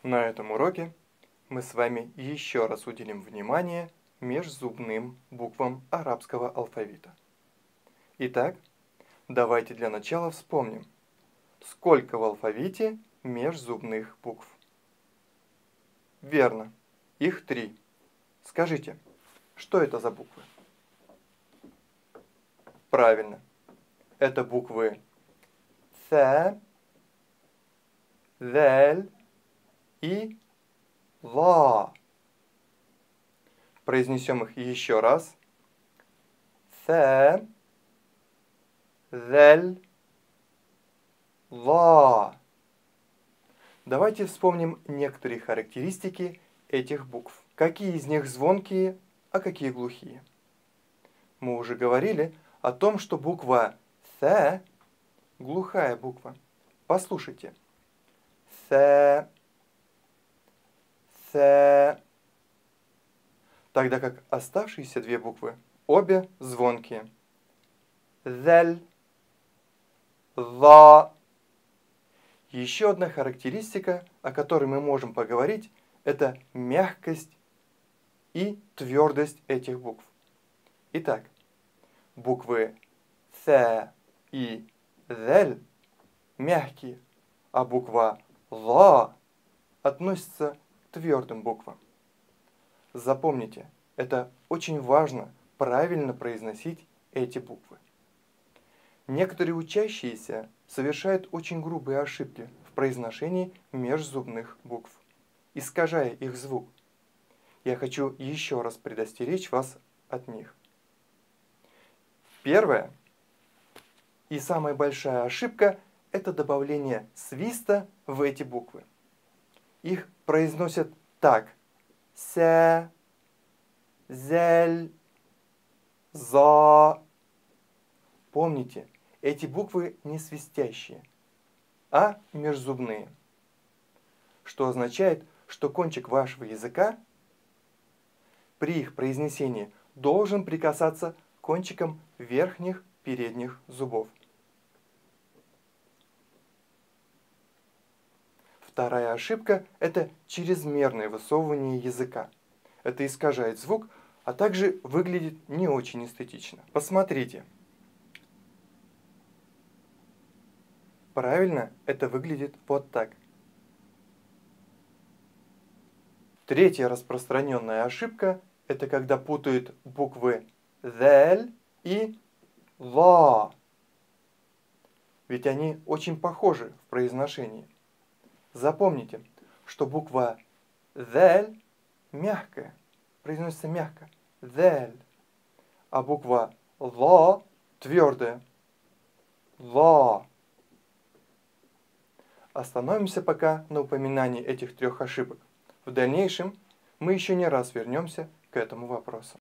На этом уроке мы с вами еще раз уделим внимание межзубным буквам арабского алфавита. Итак, давайте для начала вспомним, сколько в алфавите межзубных букв. Верно, их 3. Скажите, что это за буквы? Правильно, это буквы Th, Zal и Ла. Произнесем их еще раз. Th, Zal, Ла. Давайте вспомним некоторые характеристики этих букв. Какие из них звонкие, а какие глухие? Мы уже говорили о том, что буква Th глухая буква. Послушайте. Th, Th. Тогда как оставшиеся две буквы обе звонкие. Zal, Ла. Еще одна характеристика, о которой мы можем поговорить, это мягкость и твердость этих букв. Итак, буквы Th и Zal мягкие, а буква Ла относится к твердым буквам. Запомните, это очень важно правильно произносить эти буквы. Некоторые учащиеся совершают очень грубые ошибки в произношении межзубных букв, искажая их звук. Я хочу еще раз предостеречь вас от них. Первая и самая большая ошибка – это добавление свиста в эти буквы. Их произносят так: ся, зель, за. Помните, эти буквы не свистящие, а межзубные, что означает, что кончик вашего языка при их произнесении должен прикасаться кончиком верхних передних зубов. Вторая ошибка – это чрезмерное высовывание языка. Это искажает звук, а также выглядит не очень эстетично. Посмотрите. Правильно, это выглядит вот так. Третья распространенная ошибка – это когда путают буквы «зель» и «ла». Ведь они очень похожи в произношении. Запомните, что буква «зель» мягкая, произносится мягко, «зель», а буква «ла» твердая, «ла». Остановимся пока на упоминании этих трех ошибок. В дальнейшем мы еще не раз вернемся к этому вопросу.